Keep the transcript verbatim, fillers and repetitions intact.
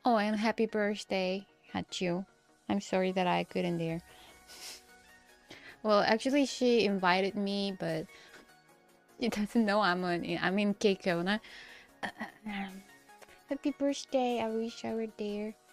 Oh, and happy birthday, Hachu. I'm sorry that I couldn't there. Well, actually, she invited me, but she doesn't know I'm on. I'm in Keiko. Na. Happy birthday! I wish I were there.